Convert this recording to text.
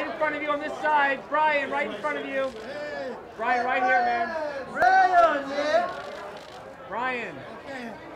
right in front of you on this side. Brian, right in front of you. Brian, right here, man. Brian, yeah. Brian. Okay.